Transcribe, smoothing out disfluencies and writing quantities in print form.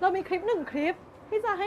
เรามีคลิป1 คลิปที่จะให้